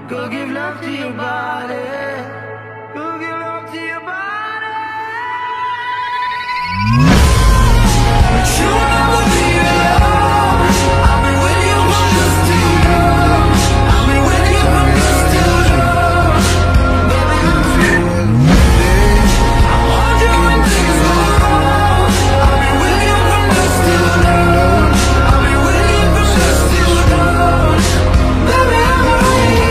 Go give love to your body. Go give love to your body. But you'll never be alone. I'll be with you from dusk till dawn. I'll be with you from dusk till dawn. Baby, I'm free. I'll hold you when things go wrong. I'll be with you from dusk till dawn. I'll be with you from dusk till dawn. Baby, I'm free.